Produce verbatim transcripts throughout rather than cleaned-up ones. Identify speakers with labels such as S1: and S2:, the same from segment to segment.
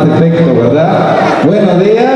S1: más efecto, ¿verdad? Buenos días.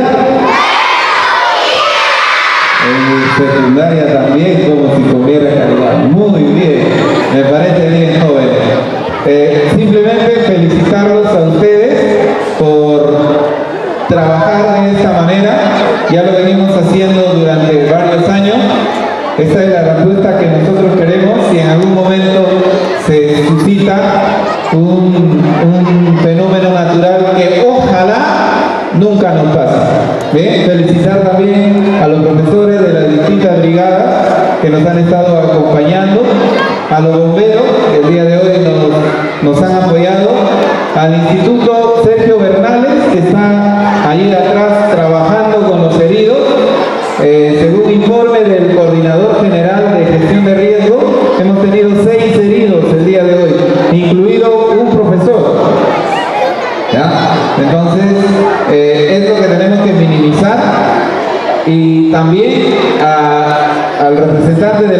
S1: En secundaria también, como si comiera calidad. Muy bien, me parece bien, joven. Eh, simplemente felicitarlos a ustedes por trabajar de esta manera. Ya lo venimos haciendo durante varios años. Esta es la respuesta que nosotros queremos. Si en algún momento se suscita un, un fenómeno natural que ojalá nunca nos pase. ¿Bien? Felicitar también a los profesores de las distintas brigadas que nos han estado acompañando, a los bomberos que el día de hoy nos, nos han apoyado, al Instituto Sergio Bernales, que está ahí atrás trabajando con los heridos. Eh, según informe del Coordinador General de Gestión de Riesgo, hemos tenido seis heridos el día de hoy, incluido un profesor. ¿Ya? Entonces, eh, es lo que tenemos que minimizar. Y también a, al representante de